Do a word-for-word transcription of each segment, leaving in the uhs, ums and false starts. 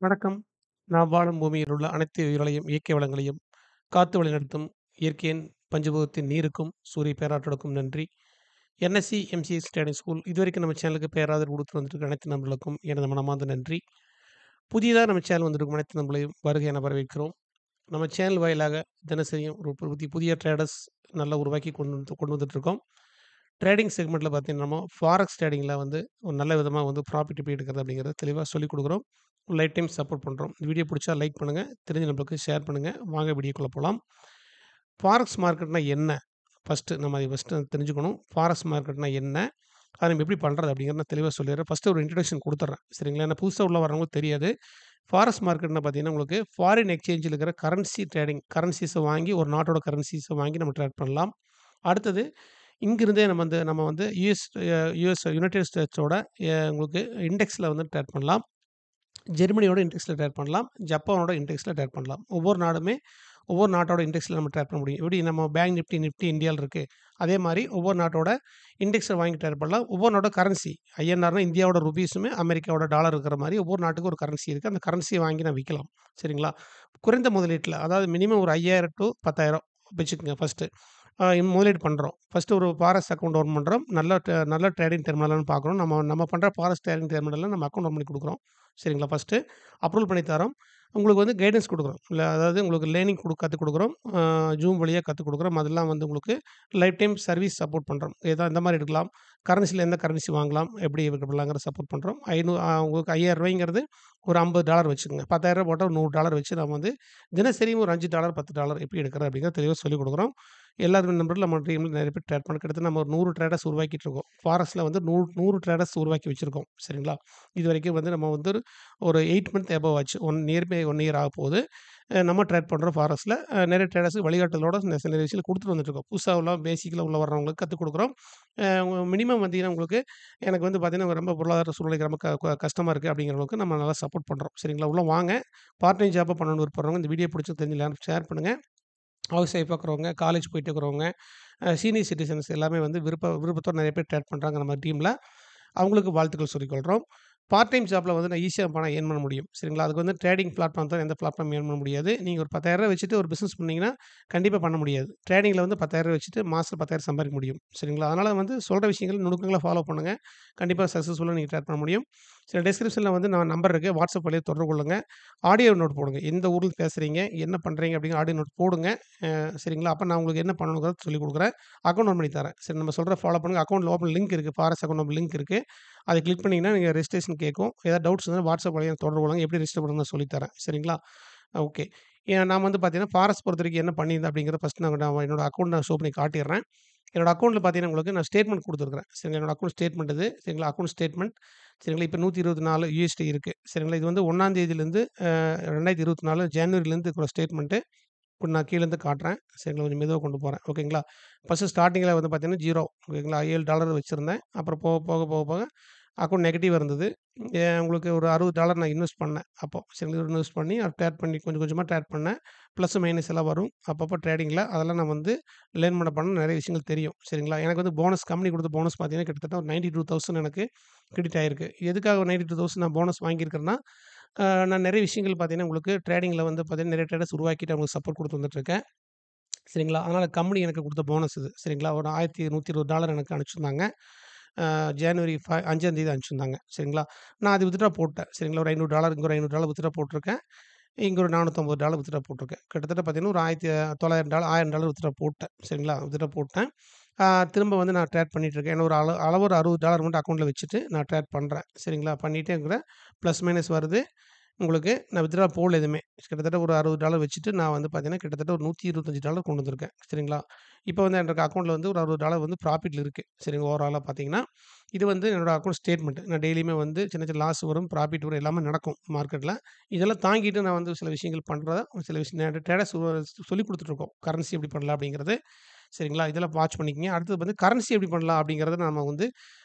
வணக்கம். நாம் வாழும் பூமியில் உள்ள அனைத்து உயிர்களையும், இயற்கை வளங்களையும் காத்து வழிநடத்தும் இயற்கையின் பஞ்சபூதத்தின் நீருக்கும், சூரிய பேராற்றலுக்கும் நன்றி. என்எஸ்சி, எம்சிஎஸ் ட்ரேடிங் ஸ்கூல் இதுவரைக்கும் நம்ம சேனலுக்கு பேராதரவு கொடுத்து வந்திருக்கிற அனைத்து நண்பர்களுக்கும் எனது மனமார்ந்த நன்றி. புதியதா நம்ம சேனல் வந்திருக்கும் அனைத்து நண்பர்களையும் வருக என வரவேற்கிறோம். நம்ம சேனல் வாயிலாக தினசரியும் ஒரு புதி புதிய ட்ரேடர்ஸ் நல்லா உருவாக்கி கொண்டு வந்து கொண்டு வந்துட்டுருக்கோம். ட்ரேடிங் செக்மெண்ட்ல பார்த்தீங்கன்னா, நம்ம ஃபாரெக்ஸ் ட்ரேடிங்ல வந்து ஒரு நல்ல விதமா வந்து ப்ராஃபிட் எப்படி எடுக்கிறது அப்படிங்கிறத தெளிவா சொல்லிக் குடுக்குறோம். லைஃப் டைம் சப்போர்ட் பண்றோம். இந்த வீடியோ புடிச்சா லைக் பண்ணுங்க. தெரிஞ்ச நபருக்கு ஷேர் பண்ணுங்க. வாங்க வீடியோக்குள்ள போலாம். ஃபாரெக்ஸ் மார்க்கெட்னா என்ன? ஃபர்ஸ்ட்டு நம்ம அத ஃபர்ஸ்ட்டு தெரிஞ்சுக்கணும். ஃபாரெக்ஸ் மார்க்கெட்னா என்ன? அத நம்ம எப்படி பண்றது அப்படிங்கிறத நான் தெளிவா சொல்லிர்றேன். ஃபர்ஸ்ட்டு ஒரு இன்ட்ரோடக்ஷன் குடுத்துர்றேன். சரிங்களா? ஏன்னா புதுசா உள்ள வர்றவங்களுக்கு தெரியாது. ஃபாரெக்ஸ் மார்க்கெட்னா பார்த்தீங்கன்னா, உங்களுக்கு ஃபாரின் எக்ஸ்சேஞ்சில இருக்கிற கரன்சி ட்ரேடிங் கரன்சிஸ வாங்கி ஒரு நாட்டோட கரன்சிஸ வாங்கி நம்ம ட்ரேட் பண்ணலாம். அடுத்தது இங்கிருந்தே நம்ம வந்து நம்ம வந்து யுஎஸ் அ யுஎஸ் யுனைட்டட் ஸ்டேட்ஸோட எ உங்களுக்கு இண்டெக்ஸ்ல வந்து ட்ரேட் பண்ணலாம். ஜெர்மனியோட இண்டெக்ஸ்ல ட்ரேட் பண்ணலாம். ஜப்பானோட இண்டெக்ஸ்ல ட்ரேட் பண்ணலாம். ஒவ்வொரு நாடுமே ஒவ்வொரு நாட்டோட இண்டெக்ஸ்ல நம்ம ட்ரேட் பண்ண முடியும். எப்படி நம்ம பேங்க் நிஃப்டி, நிஃப்டி இந்தியால இருக்கு. அதே மாரி ஒவ்வொரு நாட்டோட இண்டெக்ஸ வாங்கி ட்ரேட் பண்ணலாம். ஒவ்வொரு நாட்டோட கரன்சி ஐஎன்ஆர்னா இந்தியாவோட ரூபீஸுமே, அமெரிக்காவோட டாலர் இருக்கிற மாரி ஒவ்வொரு நாட்டுக்கும் ஒரு கரன்சி இருக்கு. அந்த கரன்சிய வாங்கி நான் விக்கலாம். சரிங்களா? குறைந்த முதலீட்ல அதாவது மினிமம் ஒரு ஐயாயிரம் டூ பத்தாயிரம் வச்சுக்கங்க ஃபர்ஸ்ட்டு. அ முதலீடு பண்றோம். ஃபர்ஸ்ட்டு ஒரு ஃபாரெக்ஸ் அக்கவுண்ட் ஓப்பன் பண்றோம். நல்ல ட நல்ல ட்ரேடிங் டெர்மினலான்னு பார்க்குறோம். நம்ம நம்ம பண்ற ஃபாரெக்ஸ் ட்ரேடிங் டெர்மினல்ல நம்ம அக்கவுண்ட் ஓப்பன் பண்ணி குடுக்குறோம். சரிங்களா? ஃபர்ஸ்ட்டு அப்ரூவல் பண்ணி தர்றோம். உங்களுக்கு வந்து கைடன்ஸ் குடுக்குறோம். இல்ல அதாவது உங்களுக்கு லேர்னிங் குடு கத்துக் குடுக்குறோம். அ ஜூம் வழியா கத்துக் குடுக்குறோம். அதெல்லாம் வந்து உங்களுக்கு லைஃப் டைம் சர்வீஸ் சப்போர்ட் பண்றோம். எதா எந்த மாரி எடுக்கலாம்? கரன்சில எந்த கரன்சி வாங்கலாம்? எப்படி பண்ணலாங்கிற சப்போர்ட் பண்றோம். ஐநூ அ உங்களுக்கு ரூ. ஐயாயிரம் ஒரு ஐம்பது டாலர் வச்சுக்கங்க. பத்தாயிரம் போட்டா ஒரு நூறு டாலர் வச்சு நம்ம வந்து தினசரி ஒரு அஞ்சு டாலர், பத்து டாலர் எப்படி எடுக்கிறது அப்படிங்கிறத தெளிவா சொல்லிக் குடுக்குறோம். எல்லாருமே நண்பர்கள் நம்ம டீம்ல நெறைய பேர் ட்ரேட் பண்ண கிட்டத்தட்ட நம்ம ஒரு நூறு ட்ரேடர்ஸ் உருவாக்கிட்டு இருக்கோம். ஃபாரெக்ஸ்ல வந்து நூ நூறு ட்ரேடர்ஸ் உருவாக்கி வச்சிருக்கோம். சரிங்களா? இதுவரைக்கும் வந்து நம்ம வந்து ஒரு எட்டு மந்த் எபோவ் ஆச்சு. One near by one year ஆகப்போகுது. அ நம்ம ட்ரேட் பண்றோம் ஃபாரெக்ஸ்ல. அ நெறைய ட்ரேடர்ஸ்க்கு வழிகாட்டுதலோட நெ சில விஷயங்கள குடுத்துட்டு வந்துட்டுருக்கோம். புதுசா உள்ள பேசிக்ல உள்ள வர்றவங்களுக்கு கத்துக் குடுக்குறோம். அ மினிமம் பார்த்தீங்கன்னா, உங்களுக்கு எனக்கு வந்து பார்த்தீங்கன்னா, ரொம்ப பொருளாதார சூழ்நிலைக்கு ரொம்ப க க கஷ்டமா இருக்கு அப்படிங்கிறவங்களுக்கு நம்ம நல்லா சப்போர்ட் பண்றோம். சரிங்களா? உள்ள வாங்க. பார்ட் டைம் ஜாப்பா பண்ணணும்னு விருப்பப்படுறவங்க இந்த வீடியோ புடிச்சு தெரிஞ்சு எல்லாருக்கும் ஷேர் பண்ணுங்க. ஹவுஸ் ஒய்ஃபா இருக்கிறவங்க, காலேஜ் போயிட்டு இருக்கிறவங்க, அ சீனியர் சிட்டிசன்ஸ் எல்லாமே வந்து விருப்ப விருப்பத்தோட நெறைய பேர் ட்ரேட் பண்றாங்க நம்ம டீம்ல. அவங்களுக்கு வாழ்த்துக்கள் சொல்லிக்கொள்றோம். பார்ட் டைம் ஜாப்ல வந்து நான் ஈஸியா பணம் ஏர்ன் பண்ண முடியும். சரிங்களா? அதுக்கு வந்து ட்ரேடிங் பிளாட்ஃபார்ம் தவிர எந்த பிளாட்ஃபார்ம் ஏர்ன் பண்ண முடியாது. நீங்க ஒரு ரூ. பத்தாயிரம் வச்சுட்டு ஒரு பிசினஸ் பண்ணீங்கன்னா, கண்டிப்பா பண்ண முடியாது. ட்ரேடிங்ல வந்து ரூ. பத்தாயிரம் வச்சுட்டு மாசம் பத்தாயிரம் சம்பாரிக்க முடியும். சரிங்களா? அதனால வந்து சொல்ற விஷயங்கள் நுணுக்கங்களா ஃபாலோ பண்ணுங்க. கண்டிப்பா சக்சஸ்ஃபுல்லா நீங்க ட்ரேட் பண்ண முடியும். சில டிஸ்கிரிப்ஷன்ல வந்து நான் நம்பர் இருக்கு. வாட்ஸ்அப் வழியா தொடர்பு கொள்ளுங்க. ஆடியோ நோட் போடுங்க. எந்த ஊர்ல பேசுறீங்க? என்ன பண்றீங்க? அப்படிங்கிற ஆடியோ நோட் போடுங்க. அ சரிங்களா? அப்ப நான் உங்களுக்கு என்ன பண்ணணுங்கிறத சொல்லிக் குடுக்குறேன். அக்கவுண்ட் ஓப்பன் பண்ணி தரேன். சரி நம்ம சொல்ற ஃபாலோ பண்ணுங்க. அக்கவுண்ட்ல ஓப்பன் லிங்க் இருக்கு. ஃபாரெக்ஸ் அக்கவுண்ட் ஓப்பன் லிங்க் இருக்கு. அத கிளிக் பண்ணீங்கன்னா, நீங்க ரெஜிஸ்ட்ரேஷன் கேட்கும். ஏதாவது டவுட்ஸ் இருந்தா வாட்ஸ்அப் வழியா தொடர்பு கொள்ளுங்க. எப்படி ரெஜிஸ்டர் பண்ணணும்னு நான் சொல்லித் தரேன். சரிங்களா? ஓகே. ஏன் நான் வந்து பார்த்தீங்கன்னா, ஃபாரெக்ஸ் பொறுத்தவரைக்கும் என்ன பண்ணியிருந்தேன் அப்படிங்கிறத ஃபர்ஸ்ட் நான் நான் என்னோட அக்கவுண்ட் நான் ஷோ பண்ணி காட்டிர்றேன். என்னோட அக்கவுண்ட்ல பார்த்தீங்கன்னா, உங்களுக்கு நான் ஸ்டேட்மெண்ட் குடுத்துருக்கிறேன். சரிங்களா? என்னோட அக்கவுண்ட் ஸ்டேட்மெண்ட் இது. சரிங்களா? Account statement. சரிங்களா? இப்ப நூற்று இருபத்தி நாலு யுஎஸ்டி இருக்கு. சரிங்களா? இது வந்து ஒன்றாம் தேதியிலிருந்து அ இரண்டாயிரத்து இருபத்தி நாலு ஜனவரிலேருந்து இருக்கிற ஸ்டேட்மெண்ட். இப்ப நான் கீழேருந்து காட்டுறேன். சரிங்களா? கொஞ்சம் மெதுவா கொண்டு போறேன். ஓகேங்களா? ஃபர்ஸ்ட்டு ஸ்டார்ட்டிங்ல வந்து பார்த்தீங்கன்னா, ஜீரோ ஓகேங்களா? ஏழு டாலர் வச்சிருந்தேன். அப்புறம் போக, போக, போக, போக அக்கவுண்ட் நெகட்டிவ் இருந்தது. எ உங்களுக்கு ஒரு அறுபது டாலர் நான் இன்வெஸ்ட் பண்ணேன். அப்போ சரிங்களா? இன்வெஸ்ட் பண்ணி அத ட்ரேட் பண்ணி கொஞ்சம் கொஞ்சமா ட்ரேட் பண்ணேன். ப்ளஸ், மைனஸ் எல்லாம் வரும். அப்பப்போ ட்ரேடிங்ல அதெல்லாம் நான் வந்து லேர்ன் பண்ண பண்ண நெறைய விஷயங்கள் தெரியும். சரிங்களா? எனக்கு வந்து போனஸ் கம்பெனி குடுத்த போனஸ் பார்த்தீங்கன்னா, கிட்டத்தட்ட ஒரு தொண்ணூற்று இரண்டு ஆயிரம் எனக்கு கிரெடிட் ஆயிருக்கு. எதுக்காக தொண்ணூற்று இரண்டு ஆயிரம் நான் போனஸ் வாங்கியிருக்கிறேன்னா, அ நான் நெறைய விஷயங்கள் பார்த்தீங்கன்னா, உங்களுக்கு ட்ரேடிங்ல வந்து பார்த்தீங்கன்னா, நெறைய ட்ரேடர்ஸ் உருவாக்கிட்டு அவங்களுக்கு சப்போர்ட் குடுத்து வந்துட்டுருக்கேன். சரிங்களா? அதனால கம்பெனி எனக்கு குடுத்த போனஸ் இது. சரிங்களா? ஒரு ரூ. ஆயிரத்து நூற்று இருபது டாலர் எனக்கு அனுப்பிச்சிருந்தாங்க. அ ஜனவரி ஃப அஞ்சாம் தேதி அனுப்பிச்சிருந்தாங்க. சரிங்களா? நான் அது வித்ட்ரா போட்டேன். சரிங்களா? ஒரு ஐநூறு டாலர் இங்க ஒரு ஐநூறு டாலர் வித்ட்ரா போட்டுருக்கேன். இங்க ஒரு நானூற்று ஐம்பது டாலர் வித்ட்ரா போட்டுருக்கேன். கிட்டத்தட்ட பார்த்தீங்கன்னா, ஒரு ஆயிரத்து தொள்ளாயிரம் டாலர் ஆயிரம் டாலர் வித்ட்ரா போட்டேன். சரிங்களா? வித்ட்ரா போட்டேன். ஆ திரும்ப வந்து நான் ட்ரேட் பண்ணிட்டு இருக்கேன். என்ன ஒரு அள அளவு ஒரு அறுபது டாலர் மட்டும் அக்கவுண்ட்ல வச்சுட்டு நான் ட்ரேட் பண்றேன். சரிங்களா? பண்ணிட்டே இருக்கிறேன். பிளஸ், மைனஸ் வருது. உங்களுக்கு நான் வித்ட்ரா போடல எதுவுமே. கிட்டத்தட்ட ஒரு அறுபது டாலர் வச்சுட்டு நான் வந்து பார்த்தீங்கன்னா, கிட்டத்தட்ட ஒரு நூற்று இருபத்தி ஐந்து டாலர் கொண்டு வந்திருக்கேன். சரிங்களா? இப்போ வந்து எனக்கு அக்கவுண்ட்ல வந்து ஒரு அறுபது டாலர் வந்து ப்ராஃபிட்ல இருக்கு. சரிங்க. ஓவராலா பார்த்தீங்கன்னா, இது வந்து என்னோட அக்கவுண்ட் ஸ்டேட்மெண்ட். நான் டெய்லியுமே வந்து சின்ன சின்ன லாஸ் வரும், ப்ராஃபிட் வரும் எல்லாமே நடக்கும் மார்க்கெட்ல. இதெல்லாம் தாங்கிட்டு நான் வந்து சில விஷயங்கள் பண்றத சில விஷயம் நிறைய ட்ரேடர்ஸ் சொல்லிக் குடுத்துட்டுருக்கோம். கரன்சி எப்படி பண்ணலாம் அப்படிங்கிறது. சரிங்களா? இதெல்லாம் வாட்ச் பண்ணிக்கங்க. அடுத்தது வந்து கரன்சி எப்படி பண்ணலாம் அப்படிங்கிறத நம்ம வந்து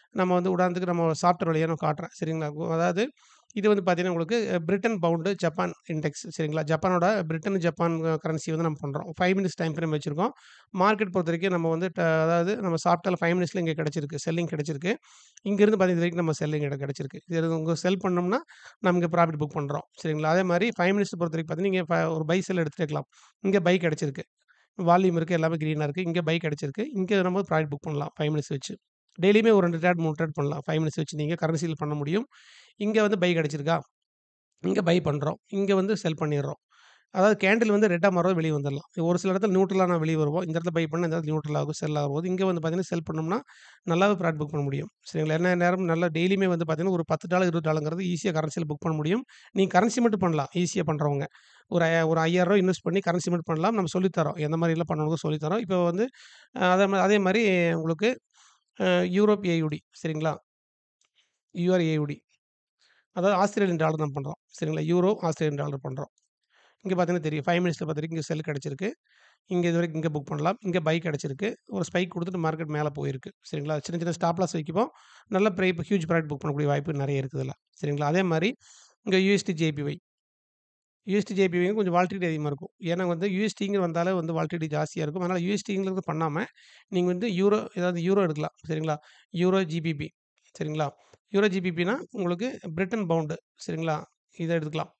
நம்ம வந்து உதாரணத்துக்கு நம்ம சாஃப்ட்வேர் வழியா நான் காட்டுறேன். சரிங்களா? கு அதாவது இது வந்து பார்த்தீங்கன்னா, உங்களுக்கு பிரிட்டன் பவுண்டு ஜப்பான் இண்டெக்ஸ் சரிங்களா? ஜப்பானோட பிரிட்டன், ஜப்பான் கரன்சி வந்து நம்ம பண்றோம். ஐந்து மினிட்ஸ் டைம் ஃப்ரேம் வச்சிருக்கோம். மார்க்கெட் பொறுத்தவரைக்கும் நம்ம வந்து ட அதாவது நம்ம சாஃப்ட்வேர்ல ஐந்து மினிட்ஸ்ல இங்க கிடைச்சிருக்கு. செல்லிங் கிடைச்சிருக்கு. இங்கேருந்து பார்த்தீங்கன்னா, இதுவரைக்கும் நம்ம செல்லிங் இடம் கிடைச்சிருக்கு. இது உங்க செல் பண்ணோம்னா, நமக்கு ப்ராஃபிட் புக் பண்றோம். சரிங்களா? அதே மாரி ஐந்து மினிட்ஸ் பொறுத்தவரைக்கும் பார்த்தீங்கன்னா, நீங்க ஃப ஒரு பை, செல் எடுத்துக்கலாம். இங்க பை கிடைச்சிருக்கு. வால்யூம் இருக்கு. எல்லாமே கிரீனா இருக்கு. இங்க பை கிடைச்சிருக்கு. இங்க நம்ம ப்ராஃபிட் புக் பண்ணலாம் ஐந்து மினிட்ஸ் வச்சு. டெய்லியுமே ஒரு ரெண்டு ட்ரேட், மூணு ட்ரேட் பண்ணலாம். ஐந்து மினிட்ஸ் வச்சு நீங்க கரன்சில பண்ண முடியும். இங்க வந்து பை கிடைச்சிருக்கா? இங்க பை பண்றோம். இங்க வந்து செல் பண்ணிர்றோம். அதாவது கேண்டில் வந்து ரெட்டா மாறும்போது வெளிய வந்துரலாம். ஒரு சில இடத்துல நியூட்ரலா நான் வெளிய வருவோம். இந்த இடத்துல பை பண்ணா, இந்த இடத்துல நியூட்ரல் ஆகும், செல் ஆகும்போது, இங்க வந்து பார்த்தீங்கன்னா, செல் பண்ணோம்னா நல்லாவே ப்ராஃபிட் புக் பண்ண முடியும். சரிங்களா? என்ன நேரம் நல்லா டெய்லியுமே வந்து பார்த்தீங்கன்னா, ஒரு பத்து டாலர் இருபது டாலர்ங்கிறது ஈஸியா கரன்சில புக் பண்ண முடியும். நீங்க கரன்சி மட்டும் பண்ணலாம். ஈஸியா பண்றவங்க. ஒரு ஐ ஒரு ரூ. ஐயாயிரம் இன்வெஸ்ட் பண்ணி கரன்சி மட்டும் பண்ணலாம். நம்ம சொல்லி தரோம். எந்த மாரிலாம் பண்ணணும்னு சொல்லி தரோம். இப்போ வந்து அ அதே மா அதே மாரி உங்களுக்கு அ யூரோப் ஏயுடி சரிங்களா? யூஆர்ஏயுடி அதாவது ஆஸ்திரேலியன் டாலர் நம்ம பண்றோம். சரிங்களா? யூரோ, ஆஸ்திரேலியன் டாலர் பண்றோம். இங்க பார்த்தீங்கன்னா தெரியும். ஐந்து மினிட்ஸ்ல பார்த்துருக்கு இங்க செல் கிடைச்சிருக்கு. இங்க இதுவரைக்கும் இங்க புக் பண்ணலாம். இங்க பை கிடைச்சிருக்கு. ஒரு ஸ்பைக் குடுத்துட்டு மார்க்கெட் மேல போயிருக்கு. சரிங்களா? சின்ன சின்ன ஸ்டாப் லாஸ் வைக்கும்போம் நல்ல ப்ரை ஹியூஜ் ப்ராஃபிட் புக் பண்ணக்கூடிய வாய்ப்பு நெறைய இருக்குது இதுல. சரிங்களா? அதே மாரி இங்க யூஎஸ்டி ஜேபிஒய். யூஎஸ்டி ஜேபிஒய் கொஞ்சம் வாலட்டிலிட்டி அதிகமா இருக்கும். ஏன்னா வந்து யூஎஸ்டிங்கிற வந்தாலே வந்து வாலட்டிலிட்டி ஜாஸ்தியா இருக்கும். அதனால யூஎஸ்டிங்கிறது பண்ணாம, நீங்க வந்து யூரோ ஏதாவது யூரோ எடுக்கலாம். சரிங்களா? யூரோ ஜிபிபி சரிங்களா? யூரோ ஜிபிபின்னா உங்களுக்கு பிரிட்டன் பவுண்டு சரிங்களா? இத எடுத்துக்கலாம்.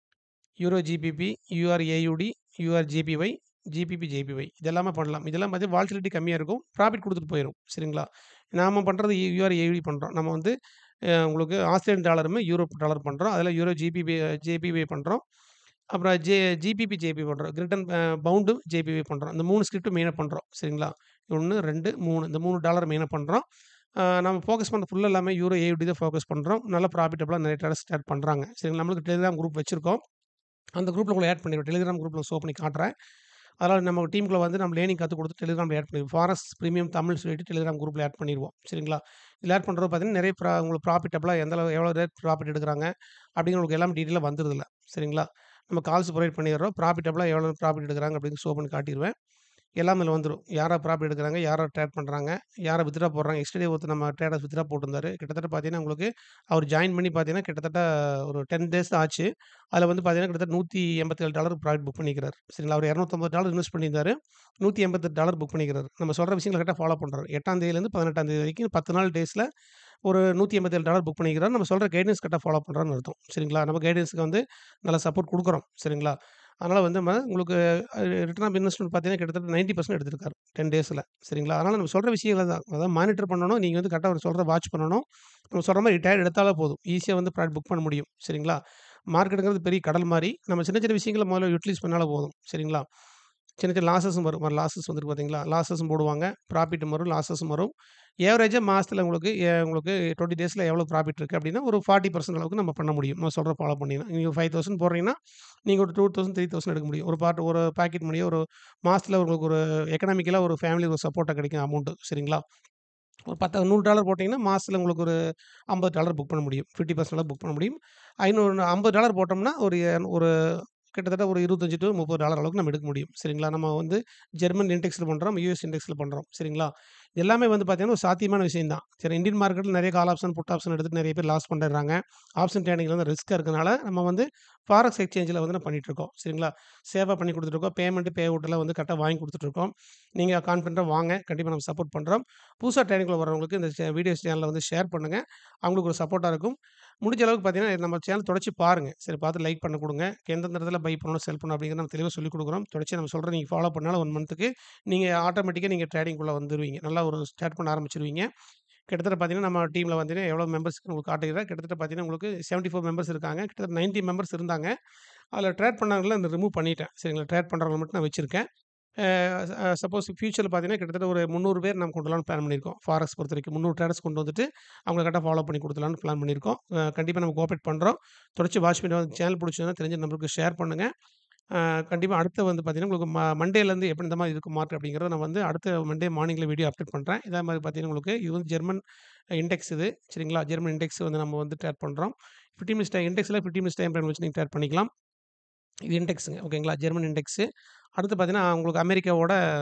Euro GBP, EUR AUD, EUR JPY, GBP, JPY இது எல்லாமே பண்ணலாம். இதெல்லாம் பார்த்தீங்கன்னா வாலட்டிலிட்டி கம்மியா இருக்கும். ப்ராஃபிட் குடுத்துட்டு போயிரும். சரிங்களா? நாம பண்றது யூஆர்ஏயுடி பண்றோம். நம்ம வந்து அ உங்களுக்கு ஆஸ்திரேலியன் டாலருமே யூரோப் டாலர் பண்றோம். அதில யூரோ ஜிபிபி ஜேபிஒய் பண்றோம். அப்புறம் ஜே ஜிபிபி, ஜேபி பண்றோம். கிரிட்டன் அ பவுண்டும் ஜேபிஒய் பண்றோம். இந்த மூணு ஸ்கிரிப்டும் மெயினா பண்றோம். சரிங்களா? ஒன்று, ரெண்டு, மூணு இந்த மூணு டாலர் மெயினா பண்றோம். அ நம்ம ஃபோக்கஸ் பண்ற ஃபுல்லா எல்லாமே யூரோ, ஏயுடி தான் ஃபோக்கஸ் பண்றோம். நல்ல ப்ராஃபிட்டபிளா நெறைய ட்ரேடர்ஸ் ஸ்டார்ட் பண்றாங்க. சரிங்களா? நம்மளுக்கு டெலிகிராம் குரூப் வச்சிருக்கோம். அந்த குரூப்ல உங்கள ஆட் பண்ணிருவேன். டெலிகிராம் குரூப்ல ஷோ பண்ணி காட்டுறேன். அதனால நம்ம டீம்க்குள்ள வந்து நம்ம லேர்னிங் கத்துக் குடுத்து டெலிகிராம்ல ஆட் பண்ணிருவோம். ஃபாரஸ்ட் பிரீமியம் தமிழ் சொல்லிட்டு டெலிகிராம் குரூப்ல ஆட் பண்ணிருவோம். சரிங்களா? இதுல ஆட் பண்றப்ப பார்த்தீங்கன்னா, நெறைய ப்ரா உங்களுக்கு ப்ராஃபிட்டபிளா எந்த அளவு எவ்வளோ ரேட் ப்ராஃபிட் எடுக்குறாங்க அப்படிங்கிற உங்களுக்கு எல்லாமே டீட்டெயிலா வந்துருதுல. சரிங்களா? நம்ம கால்ஸ் புரொவைட் பண்ணிர்றோம். ப்ராஃபிட்டபிளா எவ்வளோ ப்ராஃபிட் எடுக்குறாங்க அப்படின்னு ஷோ பண்ணி காட்டிருவேன். எல்லாமே இதுல வந்துரும். யாரா ப்ராஃபிட் எடுக்குறாங்க, யாரா ட்ரேட் பண்றாங்க, யாரா வித்ட்ரா போடுறாங்க. எஸ்டர்டே ஒருத்தர் நம்ம ட்ரேடர்ஸ் வித்ட்ரா போட்டிருந்தாரு. கிட்டத்தட்ட பார்த்தீங்கன்னா, உங்களுக்கு அவர் ஜாயின் பண்ணி பார்த்தீங்கன்னா, கிட்டத்தட்ட ஒரு பத்து டேஸ் தான் ஆச்சு. அதுல வந்து பார்த்தீங்கன்னா, கிட்டத்தட்ட நூற்றி எண்பத்தி ஏழு டாலர் ப்ராஃபிட் புக் பண்ணியிருக்கிறாரு. சரிங்களா? அவர் இருநூற்று ஐம்பது டாலர் இன்வெஸ்ட் பண்ணியிருந்தாரு. நூற்றி எண்பத்தி எட்டு டாலர் புக் பண்ணியிருக்கிறாரு. நம்ம சொல்ற விஷயங்கள கரெக்ட்டா ஃபாலோ பண்றாரு. எட்டாம் தேதியிலேருந்து பதினெட்டாம் தேதி வரைக்கும் பத்து நாள் டேஸ்ல ஒரு நூற்றி எண்பத்தி ஏழு டாலர் புக் பண்ணியிருக்கிறாரு. நம்ம சொல்ற கைடன்ஸ் கரெக்ட்டா ஃபாலோ பண்றாருன்னு அர்த்தம். சரிங்களா? நம்ம கைடன்ஸ்க்கு வந்து நல்ல சப்போர்ட் குடுக்குறோம். சரிங்களா? அதனால வந்து ம உங்களுக்கு அ ரிட்டர்ன் ஆஃப் இன்வெஸ்ட்மென்ட் பார்த்தீங்கன்னா, கிட்டத்தட்ட தொண்ணூறு சதவீதம் எடுத்திருக்காரு. பத்து டேஸ்ல. சரிங்களா? அதனால நம்ம சொல்ற விஷயங்கள தான். அதாவது மானிட்டர் பண்ணணும். நீங்க வந்து கரெக்ட்டா அவர் சொல்றத வாட்ச் பண்ணணும். நம்ம சொல்ற மாரி ட்ரேட் எடுத்தாலே போதும். ஈஸியா வந்து ப்ராஃபிட் புக் பண்ண முடியும். சரிங்களா? மார்க்கெட்டுங்கிறது பெரிய கடல் மாரி. நம்ம சின்ன சின்ன விஷயங்கள முதல்ல யுட்டிலைஸ் பண்ணாலே போதும். சரிங்களா? சின்ன சின்ன லாஸஸும் வரும். லாஸஸ் வந்துருக்கு பார்த்தீங்களா? லாஸஸும் போடுவாங்க. ப்ராஃபிட்டும் வரும். லாஸஸும் வரும். ஏவரேஜா மாசத்துல உங்களுக்கு எ உங்களுக்கு இருபது டேஸ்ல எவ்வளோ ப்ராஃபிட் இருக்கு அப்டின்னா, ஒரு நாற்பது சதவீதம் அளவுக்கு நம்ம பண்ண முடியும். நான் சொல்றத ஃபாலோ பண்ணீங்கன்னா. நீங்க ஐயாயிரம் போடுறீங்கன்னா, நீங்க ஒரு இரண்டாயிரம், மூவாயிரம் எடுக்க முடியும். ஒரு பார்ட் ஒரு பாக்கெட் மணியோ ஒரு மாசத்துல உங்களுக்கு ஒரு எக்கனாமிக்கலா ஒரு ஃபேமிலி ஒரு சப்போர்ட்டா கிடைக்கும் அமௌண்ட் சரிங்களா? ஒரு பத்து நூறு டாலர் போட்டீங்கன்னா, மாசத்துல உங்களுக்கு ஒரு ஐம்பது டாலர் புக் பண்ண முடியும். ஐம்பது சதவீதம் அளவு புக் பண்ண முடியும். ஐநூறு ஐம்பது டாலர் போட்டோம்னா, ஒரு எ ஒரு கிட்டத்தட்ட ஒரு இருபத்தி ஐந்து டூ முப்பது டாலர் அளவுக்கு நம்ம எடுக்க முடியும். சரிங்களா? நம்ம வந்து ஜெர்மன் இண்டெக்ஸ்ல பண்றோம். யுஎஸ் இண்டெக்ஸ்ல பண்றோம். சரிங்களா? எல்லாமே வந்து பார்த்தீங்கன்னா, ஒரு சாத்தியமான விஷயம் தான். சரி இந்தியன் மார்க்கெட்ல நெறைய கால் ஆப்ஷன், புட் ஆப்ஷன் எடுத்துட்டு நெறைய பேர் லாஸ் பண்ணிடுறாங்க. ஆப்ஷன் ட்ரேடிங்ல வந்து ரிஸ்க்கா இருக்கனால, நம்ம வந்து ஃபாரெக்ஸ் எக்ஸ்சேஞ்சில வந்து நம்ம பண்ணிட்டுருக்கோம். சரிங்களா? சேவா பண்ணி குடுத்துட்டுருக்கோம். பேமெண்ட், பே அவுட்லாம் வந்து கரெக்ட்டா வாங்கி குடுத்துட்டுருக்கோம். நீங்க கான்ஃபிடென்ட்டா வாங்க. கண்டிப்பா நம்ம சப்போர்ட் பண்றோம். புதுசா ட்ரேடிங்குள்ள வரவங்களுக்கு இந்த சே வீடியோஸ் சேனல வந்து ஷேர் பண்ணுங்க. அவங்களுக்கு ஒரு சப்போர்ட்டா இருக்கும். முடிஞ்ச அளவுக்கு பார்த்தீங்கன்னா, நம்ம சேனல் தொடர்ச்சி பாருங்க. சரி பார்த்து லைக் பண்ண குடுங்க. எந்தெந்த இடத்துல பை பண்ணணும், செல் பண்ணணும் அப்படிங்கிறத நம்ம தெளிவா சொல்லிக் குடுக்குறோம். தொடர்ச்சியா நம்ம சொல்றத நீங்க ஃபாலோ பண்ணாலும் ஒரு மந்த்துக்கு நீங்க ஆட்டோமேட்டிக்கா நீங்க ட்ரேடிங்குள்ள வந்துருவீங்க. நல்லா ஒரு ஸ்டார்ட் பண்ண ஆரம்பிச்சுருவீங்க. கிட்டத்தட்ட பார்த்தீங்கன்னா, நம்ம டீம்ல பார்த்தீங்கன்னா, எவ்வளோ மெம்பர்ஸ் உங்களுக்கு காட்டுகிறேன். கிட்டத்தட்ட பார்த்தீங்கன்னா, உங்களுக்கு எழுபத்தி நான்கு மெம்பர்ஸ் இருக்காங்க. கிட்டத்தட்ட தொண்ணூறு மெம்பர்ஸ் இருந்தாங்க. அதில ட்ரேட் பண்ணவங்கள இந்த ரிமூவ் பண்ணிட்டேன். சரிங்களா? ட்ரேட் பண்றவங்கள மட்டும் நான் வச்சிருக்கேன். அ அ சப்போஸ் ஃபியூச்சர்ல பார்த்தீங்கன்னா, கிட்டத்தட்ட ஒரு முந்நூறு பேர் நம்ம கொண்டு வரலாம்னு பிளான் பண்ணியிருக்கோம். ஃபாரெக்ஸ் பொறுத்தவரைக்கும் முந்நூறு ட்ரேடர்ஸ் கொண்டு வந்துட்டு, அவங்கள கரெக்ட்டா ஃபாலோ பண்ணி குடுத்துடலாம்னு பிளான் பண்ணியிருக்கோம். அ கண்டிப்பா நம்ம கோஆப்பரேட் பண்றோம். தொடர்ச்சி வாட்ச் பண்ணி சேனல் புடிச்சதுன்னா தெரிஞ்ச நம்பருக்கு ஷேர் பண்ணுங்க. அ கண்டிப்பா அடுத்து வந்து பார்த்தீங்கன்னா, உங்களுக்கு ம மண்டேலேருந்து எப்படி இந்த மாரி இருக்கும் மார்க்கெட் அப்படிங்கிறத நான் வந்து அடுத்த மண்டே மார்னிங்ல வீடியோ அப்டேட் பண்றேன். இதே மாரி பார்த்தீங்கன்னா, உங்களுக்கு இது வந்து ஜெர்மன் இண்டெக்ஸ் இது. சரிங்களா? ஜெர்மன் இண்டெக்ஸ் வந்து நம்ம வந்து ட்ரேட் பண்றோம். பதினைந்து மினிட்ஸ் டைம் இண்டெக்ஸ்ல பதினைந்து மினிட்ஸ் டைம் ஃப்ரேம் வச்சு நீங்க ட்ரேட் பண்ணிக்கலாம். இது இண்டெக்ஸ்ங்க. ஓகேங்களா? German index. அடுத்து பார்த்தீங்கன்னா, உங்களுக்கு அமெரிக்காவோட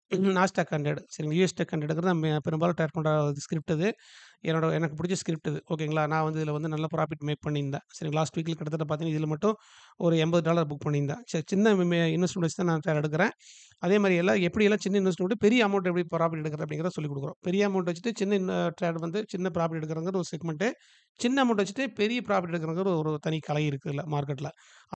நாஸ்டாக் ஹண்ட்ரட் சரிங்களா. யூஎஸ் டெக் ஹண்ட்ரடுங்கிறது நம்ம பெரும்பாலும் ட்ரேட் பண்ற ஸ்கிரிப்ட் இது. என்னோட எனக்கு பிடிச்ச ஸ்கிரிப்ட் இது. ஓகேங்களா. நான் வந்து இதில வந்து நல்ல ப்ராஃபிட் மேக் பண்ணியிருந்தேன். சரி லாஸ்ட் வீக்ல கிட்டத்தட்ட பார்த்தீங்கன்னா, இதில மட்டும் ஒரு எண்பது டாலர் புக் பண்ணியிருந்தேன். சரி சின்ன மே இன்வெஸ்ட்மெண்ட் வச்சு தான் நான் ட்ரேட் எடுக்கிறேன். அதே மாரி எல்லாம் எப்படியெல்லாம் சின்ன இன்வெஸ்ட்மென்ட் பெரிய அமௌண்ட் எப்படி ப்ராஃபிட் எடுக்கிறது அப்படிங்கிறத சொல்லிக் குடுக்குறோம். பெரிய அமௌண்ட் வச்சுட்டு சின்ன இன் ட்ரேட் வந்து சின்ன ப்ராஃபிட் எடுக்கிறதுங்கிற ஒரு செக்மென்ட். சின்ன அமௌண்ட் வச்சுட்டு பெரிய ப்ராஃபிட் எடுக்கிறதுங்கிற ஒரு தனி கலை இருக்குல்ல மார்க்கெட்ல.